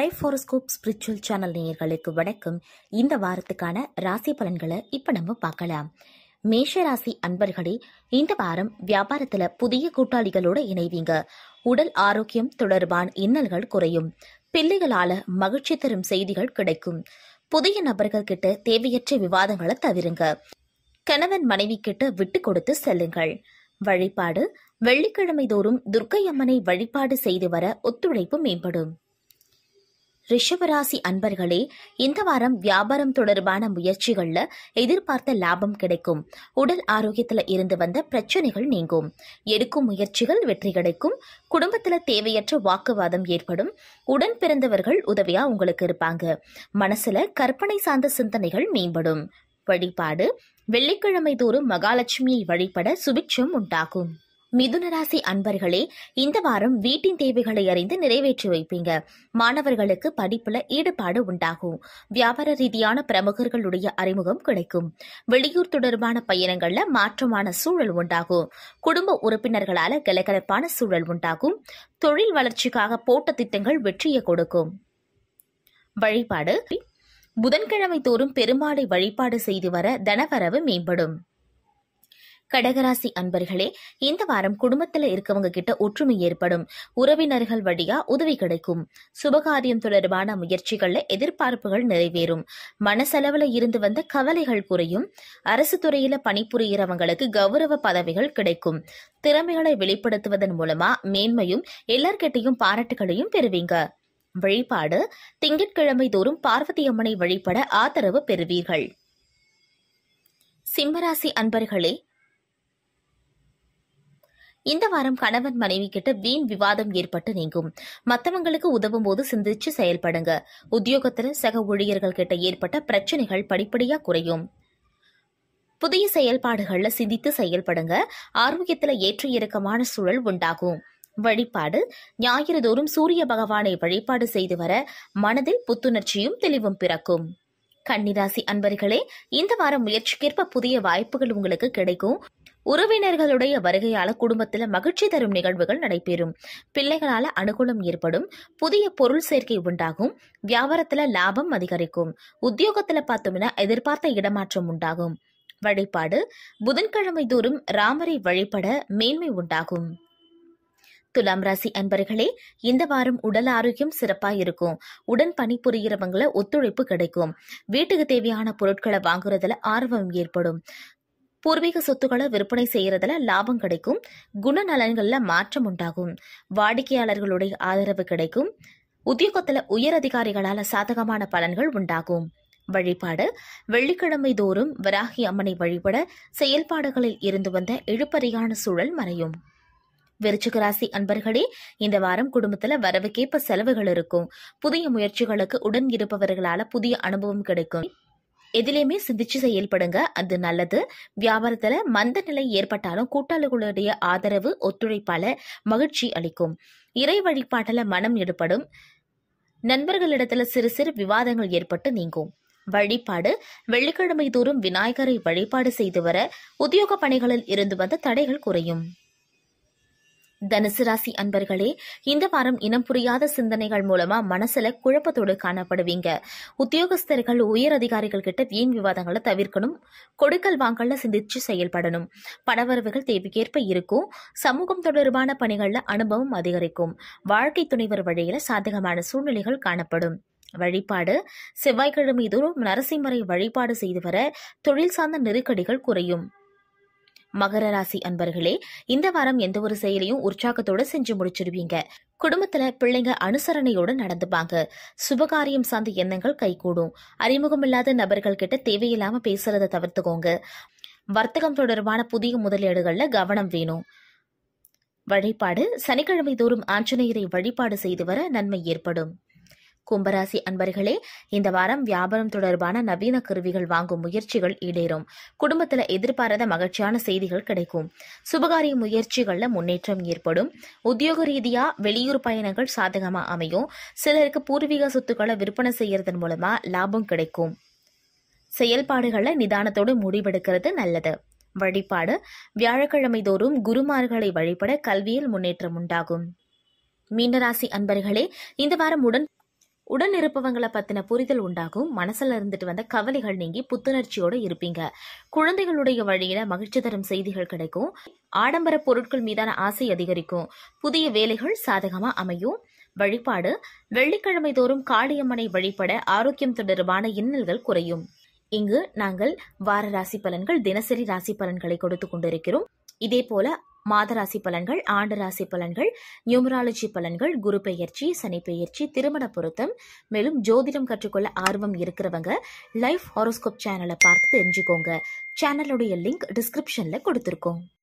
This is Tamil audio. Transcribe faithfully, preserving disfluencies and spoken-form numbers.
லைஃப் ஹாரோஸ்கோப் ஸ்பிரிச்சுவல் சேனல் நேயர்களுக்கு வணக்கம். இந்த வாரத்துக்கான ராசி பலன்களை இப்ப நம்ம பார்க்கலாம். மேஷ ராசி அன்பர்களே, இந்த வாரம் வியாபாரத்துல புதிய கூட்டாளிகளோட இணைவீங்க. உடல் ஆரோக்கியம் தொடர்பான இன்னல்கள் குறையும். பிள்ளைகளால மகிழ்ச்சி தரும் செய்திகள் கிடைக்கும். புதிய நபர்கள் கிட்ட தேவையற்ற விவாதங்களை தவிருங்க. கணவன் மனைவி கிட்ட விட்டு கொடுத்து செல்லுங்கள். வழிபாடு: வெள்ளிக்கிழமை தோறும் துர்க்கை அம்மனை வழிபாடு செய்து வர ஒத்துழைப்பு மேம்படும். ரிஷபராசி அன்பர்களே, இந்த வாரம் வியாபாரம் தொடர்பான முயற்சிகள்ல எதிர்பார்த்த லாபம் கிடைக்கும். உடல் ஆரோக்கியத்துல இருந்து வந்த பிரச்சனைகள் நீங்கும். எடுக்கும் முயற்சிகள் வெற்றி கிடைக்கும். குடும்பத்துல தேவையற்ற வாக்குவாதம் ஏற்படும். உடன் பிறந்தவர்கள் உதவியா உங்களுக்கு இருப்பாங்க. மனசுல கற்பனை சார்ந்த சிந்தனைகள் மேம்படும். வழிபாடு: வெள்ளிக்கிழமை தோறும் மகாலட்சுமியை வழிபட சுபிட்சம் உண்டாகும். மிதுன ராசி அன்பர்களே, இந்த வாரம் வீட்டின் தேவைகளை அறிந்து நிறைவேற்றி வைப்பீங்க. மாணவர்களுக்கு படிப்புல ஈடுபாடு உண்டாகும். வியாபார ரீதியான பிரமுகர்களுடைய அறிமுகம் கிடைக்கும். வெளியூர் தொடர்பான பயணங்கள்ல மாற்றமான சூழல் உண்டாகும். குடும்ப உறுப்பினர்களால கலகலப்பான சூழல் உண்டாகும். தொழில் வளர்ச்சிக்காக போட்ட திட்டங்கள் வெற்றியை கொடுக்கும். வழிபாடு: புதன்கிழமை தோறும் பெருமாளை வழிபாடு செய்து வர தனவரவு மேம்படும். கடகராசி அன்பர்களே, இந்த வாரம் குடும்பத்துல இருக்கவங்க கிட்ட ஒற்றுமை ஏற்படும். உறவினர்கள் வழியா உதவி கிடைக்கும். சுபகாரியம் தொடர்பான முயற்சிகள்ல எதிர்பார்ப்புகள் நிறைவேறும். மனசெலவுல இருந்து வந்த கவலைகள் குறையும். அரசு துறையில பணிபுரியறவங்களுக்கு கௌரவ பதவிகள் கிடைக்கும். திறமைகளை வெளிப்படுத்துவதன் மூலமா மேன்மையும் எல்லார்கிட்டையும் பாராட்டுகளையும் பெறுவீங்க. வழிபாடு: திங்கட்கிழமை தோறும் பார்வதி அம்மனை வழிபட ஆதரவு பெறுவீர்கள். சிம்மராசி அன்பர்களே, இந்த வாரம் கணவன் மனைவி கிட்ட வீண் விவாதம் ஏற்பட்டு நீங்கும். மத்தவங்களுக்கு உதவும் போது சிந்திச்சு செயல்படுங்க. உத்தியோகத்துல சக ஊழியர்கள் கிட்ட ஏற்பட்ட பிரச்சனைகள் படிப்படியா குறையும். புதிய செயல்பாடுகள்ல சிந்தித்து செயல்படுங்க. ஆரோக்கியத்துல ஏற்ற இறக்கமான சூழல் உண்டாகும். வழிபாடு: ஞாயிறு தோறும் சூரிய பகவானை வழிபாடு செய்து வர மனதில் புத்துணர்ச்சியும் தெளிவும் பிறக்கும். கன்னிராசி அன்பர்களே, இந்த வாரம் முயற்சிக்கேற்ப புதிய வாய்ப்புகள் உங்களுக்கு கிடைக்கும். உறவினர்களுடைய வருகையால குடும்பத்துல மகிழ்ச்சி தரும் நிகழ்வுகள் நடைபெறும். பிள்ளைகளால அனுகூலம் ஏற்படும். புதிய பொருள் சேர்க்கை உண்டாகும். வியாபாரத்துல லாபம் அதிகரிக்கும். உத்தியோகத்துல பார்த்தோம்னா எதிர்பார்த்த இடமாற்றம் உண்டாகும். வழிபாடு: புதன்கிழமை தோறும் ராமரை வழிபட மேன்மை உண்டாகும். துலாம் ராசி அன்பர்களே, இந்த வாரம் உடல் ஆரோக்கியம் சிறப்பா இருக்கும். உடன் பணிபுரியறவங்கள ஒத்துழைப்பு கிடைக்கும். வீட்டுக்கு தேவையான பொருட்களை வாங்குறதுல ஆர்வம் ஏற்படும். பூர்வீக சொத்துக்களை விற்பனை செய்யறதுல லாபம் கிடைக்கும். குணநலன்கள்ல மாற்றம் உண்டாகும். வாடிக்கையாளர்களுடைய ஆதரவு கிடைக்கும். உத்தியோகத்துல உயர் அதிகாரிகளால சாதகமான பலன்கள் உண்டாகும். வழிபாடு: வெள்ளிக்கிழமை தோறும் வராகி அம்மனை வழிபட செயல்பாடுகளில் இருந்து வந்த இழுபறியான சூழல் மறையும். விருச்சிக ராசி அன்பர்களே, இந்த வாரம் குடும்பத்துல வரவுக்கேற்ப செலவுகள் இருக்கும். புதிய முயற்சிகளுக்கு உடன் இருப்பவர்களால புதிய அனுபவம் கிடைக்கும். எதிலையுமே சிந்திச்சு செயல்படுங்க, அது நல்லது. வியாபாரத்துல மந்த நிலை ஏற்பட்டாலும் கூட்டாளிகளுடைய ஆதரவு ஒத்துழைப்பால மகிழ்ச்சி அளிக்கும். இறை வழிபாட்டுல மனம் ஈடுபடும். நண்பர்களிடத்துல சிறு சிறு விவாதங்கள் ஏற்பட்டு நீங்கும். வழிபாடு: வெள்ளிக்கிழமை தோறும் விநாயகரை வழிபாடு செய்து வர உத்தியோக பணிகளில் இருந்து வந்த தடைகள் குறையும். தனுசு ராசி அன்பர்களே, இந்த வாரம் இனம் புரியாத சிந்தனைகள் மூலமா மனசுல குழப்பத்தோடு காணப்படுவீங்க. உத்தியோகஸ்தர்கள் உயர் அதிகாரிகள் கிட்ட வீண் விவாதங்களை தவிர்க்கணும். கொடுக்கல் வாங்கல்ல சிந்திச்சு செயல்படணும். பணவரவுகள் தேவைக்கேற்ப இருக்கும். சமூகம் தொடர்பான பணிகள்ல அனுபவம் அதிகரிக்கும். வாழ்க்கை துணைவர் வழியில சாதகமான சூழ்நிலைகள் காணப்படும். வழிபாடு: செவ்வாய்க்கிழமை தோறும் நரசிம்மரை வழிபாடு செய்து வர தொழில் சார்ந்த நெருக்கடிகள் குறையும். மகர ராசி அன்பர்களே, இந்த வாரம் எந்த ஒரு செயலையும் உற்சாகத்தோட செஞ்சு முடிச்சிருவீங்க. குடும்பத்துல பிள்ளைங்க அனுசரணையோட நடந்துப்பாங்க. சுபகாரியம் சார்ந்த எண்ணங்கள் கைகூடும். அறிமுகமில்லாத நபர்கள் கிட்ட தேவையில்லாம பேசுறதை தவிர்த்துக்கோங்க. வர்த்தகம் தொடர்பான புதிய முதலீடுகள்ல கவனம் வேணும். வழிபாடு: சனிக்கிழமை தோறும் ஆஞ்சநேயரை வழிபாடு செய்து வர நன்மை ஏற்படும். கும்பராசி அன்பர்களே, இந்த வாரம் வியாபாரம் தொடர்பான நவீன கருவிகள் வாங்கும் முயற்சிகள் ஈடேறும். குடும்பத்துல எதிர்பாராத மகிழ்ச்சியான செய்திகள் கிடைக்கும். சுபகாரிய முயற்சிகள்ல முன்னேற்றம் ஏற்படும். உத்தியோக ரீதியா வெளியூர் பயணங்கள் சாதகமா அமையும். சிலருக்கு பூர்வீக சொத்துக்களை விற்பனை செய்யறதன் மூலமா லாபம் கிடைக்கும். செயல்பாடுகள்ல நிதானத்தோடு முடிவெடுக்கிறது நல்லது. வழிபாடு: வியாழக்கிழமை தோறும் குருமார்களை வழிபட கல்வியில் முன்னேற்றம் உண்டாகும். மீனராசி அன்பர்களே, இந்த வாரம் உடன் உடன் இருப்பவங்களை பத்தின புரிதல் உண்டாகும். மனசுல இருந்துட்டு வந்த கவலைகள் நீங்கி புத்துணர்ச்சியோட இருப்பீங்க. குழந்தைகளுடைய வழியில மகிழ்ச்சி தரும் செய்திகள் கிடைக்கும். ஆடம்பர பொருட்கள் மீதான ஆசை அதிகரிக்கும். புதிய வேலைகள் சாதகமா அமையும். வழிபாடு: வெள்ளிக்கிழமை தோறும் காளியம்மனை வழிபட ஆரோக்கியம் தொடர்பான இன்னல்கள் குறையும். இங்கு நாங்கள் வார ராசி பலன்கள், தினசரி ராசி பலன்களை கொடுத்து கொண்டிருக்கிறோம். இதே போல மாத ராசி பலன்கள், ஆண்டு ராசி பலன்கள், நியூமராலஜி பலன்கள், குரு பெயர்ச்சி, சனி பெயர்ச்சி, திருமண பொருத்தம், மேலும் ஜோதிடம் கற்றுக்கொள்ள ஆர்வம் இருக்கிறவங்க லைஃப் ஹாரோஸ்கோப் சேனலை பார்த்து தெரிஞ்சுக்கோங்க. சேனலுடைய லிங்க் டிஸ்கிரிப்ஷன்ல கொடுத்திருக்கோம்.